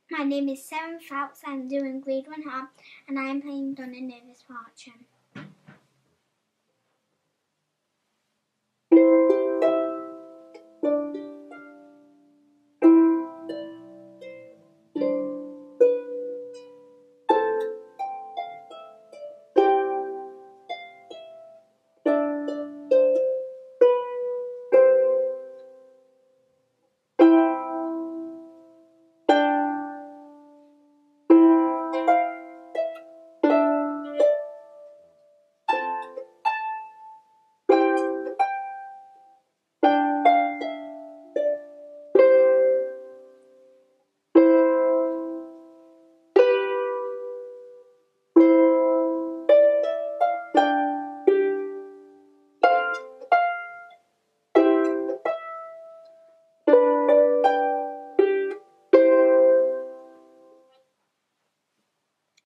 My name is Sarah Phelps. I'm doing grade 1 harp and I am playing Donna Nervous Fortune.